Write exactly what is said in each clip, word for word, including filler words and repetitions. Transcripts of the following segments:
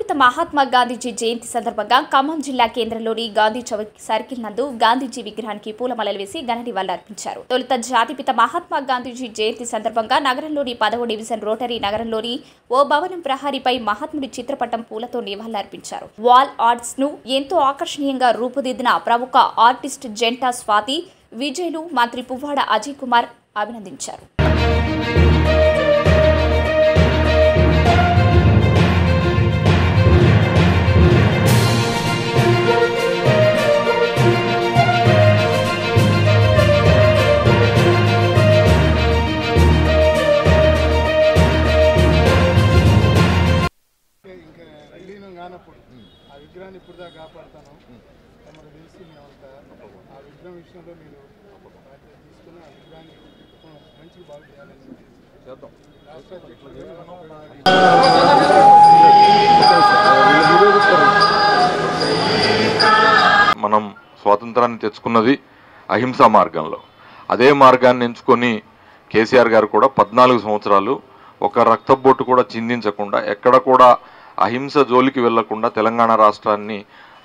జాతిపిత మహాత్మా గాంధీజీ జయంతి సందర్భంగా ఖమ్మం జిల్లా కేంద్రంలోని గాంధీ చౌక్ సర్కిల్ నందు గాంధీజీ విగ్రహానికి పూలమాలలు వేసి ఘన నివాళులర్పించారు. తొలుత జాతిపిత మహాత్మా గాంధీజీ జయంతి సందర్భంగా నగరంలోని పదవ డివిజన్ రోటరీ నగరంలోని ఓ భవనం ప్రహరీపై మహాత్ముడి చిత్రపటం పూలతో నివాళులర్పించారు. వాల్ ఆర్ట్స్ ను ఎంతో ఆకర్షణీయంగా రూపుదిద్దిన ప్రముఖ ఆర్టిస్ట్ జంటా స్వాతి విజయ్ను మంత్రి పువ్వాడ అజయ్ కుమార్ అభినందించారు. ఆ విగ్రహాన్ని ఇప్పుడు దాకా కాపాడుతాను మనకు తెలిసి మేమంతా ఆ విగ్రహం విషయంలో మీరు తీసుకుని ఆ విగ్రహాన్ని మంచిగా బాగు చేయాలని చేద్దాం. మనం స్వాతంత్రాన్ని తెచ్చుకున్నది అహింసా మార్గంలో. అదే మార్గాన్ని ఎంచుకొని కేసీఆర్ గారు కూడా పద్నాలుగు సంవత్సరాలు ఒక రక్తబొట్టు కూడా చిందించకుండా ఎక్కడ కూడా అహింస జోలికి వెళ్లకుండా తెలంగాణ రాష్ట్రాన్ని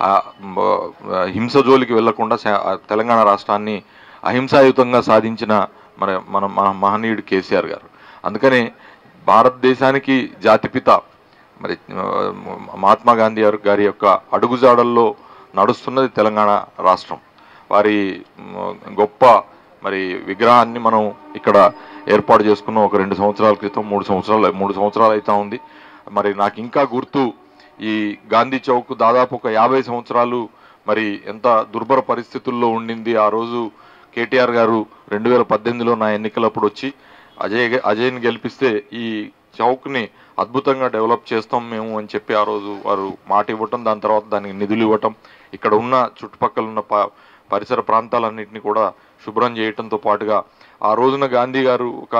హింస జోలికి వెళ్లకుండా తెలంగాణ రాష్ట్రాన్ని అహింసాయుతంగా సాధించిన మరి మన మహనీయుడు కేసీఆర్ గారు. అందుకని భారతదేశానికి జాతిపిత మరి మహాత్మా గాంధీ గారి యొక్క అడుగుజాడల్లో నడుస్తున్నది తెలంగాణ రాష్ట్రం. వారి గొప్ప మరి విగ్రహాన్ని మనం ఇక్కడ ఏర్పాటు చేసుకున్నాం ఒక రెండు సంవత్సరాల క్రితం మూడు సంవత్సరాలు మూడు సంవత్సరాలు అవుతా ఉంది. మరి నాకు ఇంకా గుర్తు ఈ గాంధీ చౌక్ దాదాపు ఒక యాభై సంవత్సరాలు మరి ఎంత దుర్భర పరిస్థితుల్లో ఉండింది. ఆ రోజు కేటీఆర్ గారు రెండు వేల పద్దెనిమిదిలో నా ఎన్నికలప్పుడు వచ్చి అజయ్ అజయ్ని గెలిపిస్తే ఈ చౌక్ని అద్భుతంగా డెవలప్ చేస్తాం మేము అని చెప్పి ఆ రోజు వారు మాట ఇవ్వటం, దాని తర్వాత దానికి నిధులు ఇవ్వటం, ఇక్కడ ఉన్న చుట్టుపక్కల ఉన్న ప పరిసర ప్రాంతాలన్నింటినీ కూడా శుభ్రం చేయటంతో పాటుగా ఆ రోజున గాంధీ గారు ఒక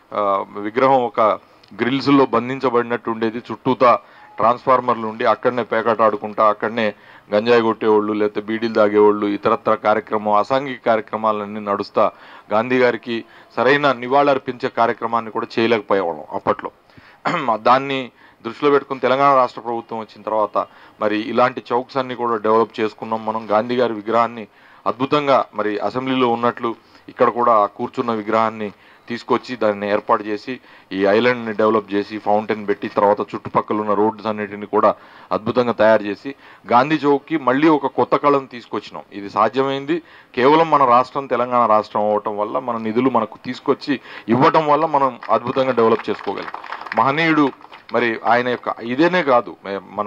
విగ్రహం ఒక గ్రిల్స్లో బంధించబడినట్టు ఉండేది. చుట్టూతా ట్రాన్స్ఫార్మర్లు ఉండి అక్కడనే పేకాట ఆడుకుంటా అక్కడనే గంజాయి కొట్టేవాళ్ళు లేకపోతే బీడీలు తాగేవాళ్ళు ఇతరత్ర కార్యక్రమం అసాంఘిక కార్యక్రమాలన్నీ నడుస్తా గాంధీ గారికి సరైన నివాళులర్పించే కార్యక్రమాన్ని కూడా చేయలేకపోయేవాళ్ళం అప్పట్లో. దాన్ని దృష్టిలో పెట్టుకుని తెలంగాణ రాష్ట్ర ప్రభుత్వం వచ్చిన తర్వాత మరి ఇలాంటి చౌక్స్ అన్ని కూడా డెవలప్ చేసుకున్నాం. మనం గాంధీ గారి విగ్రహాన్ని అద్భుతంగా మరి అసెంబ్లీలో ఉన్నట్లు ఇక్కడ కూడా కూర్చున్న విగ్రహాన్ని తీసుకొచ్చి దాన్ని ఏర్పాటు చేసి ఈ ఐలాండ్ని డెవలప్ చేసి ఫౌంటైన్ పెట్టి తర్వాత చుట్టుపక్కల ఉన్న రోడ్స్ అన్నిటిని కూడా అద్భుతంగా తయారు చేసి గాంధీ చౌక్కి మళ్ళీ ఒక కొత్త కళను తీసుకొచ్చినాం. ఇది సాధ్యమైంది కేవలం మన రాష్ట్రం తెలంగాణ రాష్ట్రం అవ్వటం వల్ల, మన నిధులు మనకు తీసుకొచ్చి ఇవ్వటం వల్ల మనం అద్భుతంగా డెవలప్ చేసుకోగలం. మహనీయుడు మరి ఆయన యొక్క ఇదేనే కాదు, మన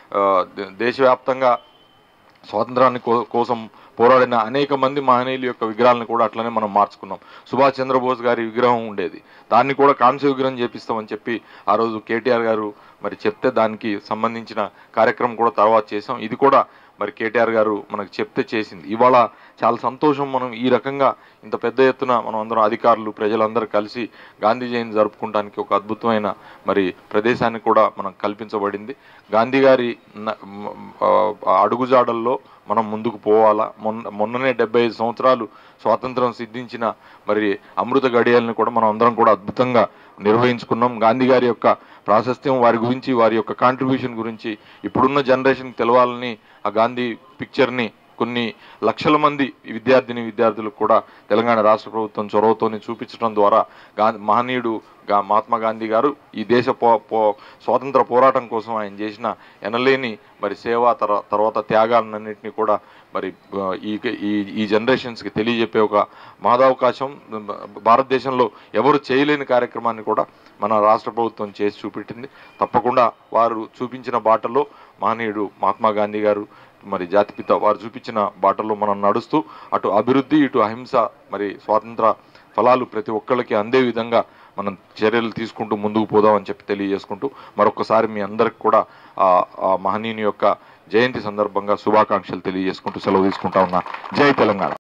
దేశవ్యాప్తంగా స్వాతంత్రాన్ని కోసం పోరాడిన అనేక మంది మహనీయుల యొక్క విగ్రహాలను కూడా అట్లనే మనం మార్చుకున్నాం. సుభాష్ చంద్రబోస్ గారి విగ్రహం ఉండేది, దాన్ని కూడా కాంస్య విగ్రహం చేపిస్తామని చెప్పి ఆ రోజు కేటీఆర్ గారు మరి చెప్తే దానికి సంబంధించిన కార్యక్రమం కూడా తర్వాత చేసాం. ఇది కూడా మరి కేటీఆర్ గారు మనకు చెప్తే చేసింది. ఇవాళ చాలా సంతోషం. మనం ఈ రకంగా ఇంత పెద్ద ఎత్తున మనం అందరం అధికారులు ప్రజలందరూ కలిసి గాంధీ జయంతి జరుపుకోవడానికి ఒక అద్భుతమైన మరి ప్రదేశాన్ని కూడా మనం కల్పించబడింది. గాంధీ గారి అడుగుజాడల్లో మనం ముందుకు పోవాలా. మొన్న మొన్ననే డెబ్బై ఐదు సంవత్సరాలు స్వాతంత్రం సిద్ధించిన మరి అమృత గడియల్ని కూడా మనం అందరం కూడా అద్భుతంగా నిర్వహించుకున్నాం. గాంధీ గారి యొక్క ప్రాశస్త్యం, వారి గురించి, వారి యొక్క కాంట్రిబ్యూషన్ గురించి ఇప్పుడున్న జనరేషన్ తెలవాలని ఆ గాంధీ పిక్చర్ని కొన్ని లక్షల మంది విద్యార్థిని విద్యార్థులకు కూడా తెలంగాణ రాష్ట్ర ప్రభుత్వం చొరవతోని చూపించడం ద్వారా గాంధీ మహనీయుడు మహాత్మా గాంధీ గారు ఈ దేశ పో పో స్వాతంత్ర పోరాటం కోసం ఆయన చేసిన ఎనలేని మరి సేవ తర తర్వాత త్యాగాలన్నింటినీ కూడా మరి ఈ ఈ జనరేషన్స్కి తెలియజెప్పే ఒక మహదవకాశం భారతదేశంలో ఎవరు చేయలేని కార్యక్రమాన్ని కూడా మన రాష్ట్ర ప్రభుత్వం చేసి చూపెట్టింది. తప్పకుండా వారు చూపించిన బాటలో మహనీయుడు మహాత్మా గాంధీ గారు మరి జాతిపిత వారు చూపించిన బాటలో మనం నడుస్తూ అటు అభివృద్ధి ఇటు అహింస మరి స్వాతంత్ర ఫలాలు ప్రతి ఒక్కళ్ళకి అందే విధంగా మనం చర్యలు తీసుకుంటూ ముందుకు పోదామని చెప్పి తెలియజేసుకుంటూ మరొకసారి మీ అందరికి కూడా ఆ మహనీయుని యొక్క జయంతి సందర్భంగా శుభాకాంక్షలు తెలియజేసుకుంటూ సెలవు తీసుకుంటా ఉన్నా. జై తెలంగాణ.